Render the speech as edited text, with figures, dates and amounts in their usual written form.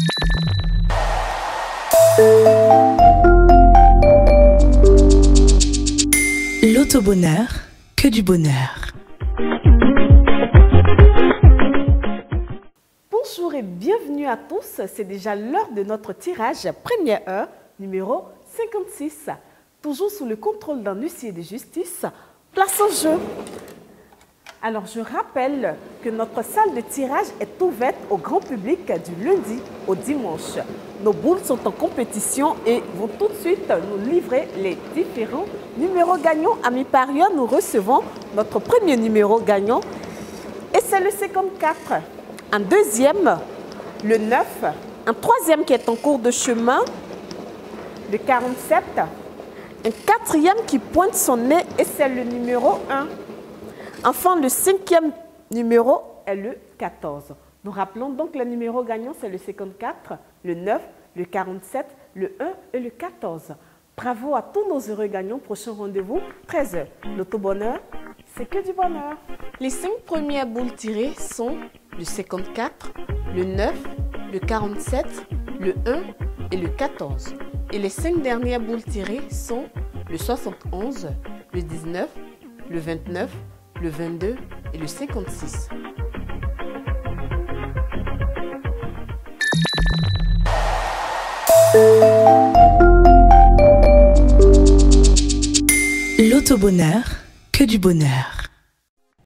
L'auto-bonheur, que du bonheur. Bonjour et bienvenue à tous, c'est déjà l'heure de notre tirage première heure, numéro 56. Toujours sous le contrôle d'un huissier de justice, place au jeu. Alors je rappelle que notre salle de tirage est ouverte au grand public du lundi au dimanche. Nos boules sont en compétition et vont tout de suite nous livrer les différents numéros gagnants. À mi-période, nous recevons notre premier numéro gagnant et c'est le 54. Un deuxième, le 9. Un troisième qui est en cours de chemin, le 47. Un quatrième qui pointe son nez et c'est le numéro 1. Enfin, le cinquième numéro est le 14. Nous rappelons donc le numéro gagnant, c'est le 54, le 9, le 47, le 1 et le 14. Bravo à tous nos heureux gagnants. Prochain rendez-vous, 13h. L'auto-bonheur, c'est que du bonheur. Les 5 premières boules tirées sont le 54, le 9, le 47, le 1 et le 14. Et les 5 dernières boules tirées sont le 71, le 19, le 29, le 22 et le 56. L'auto-bonheur, que du bonheur.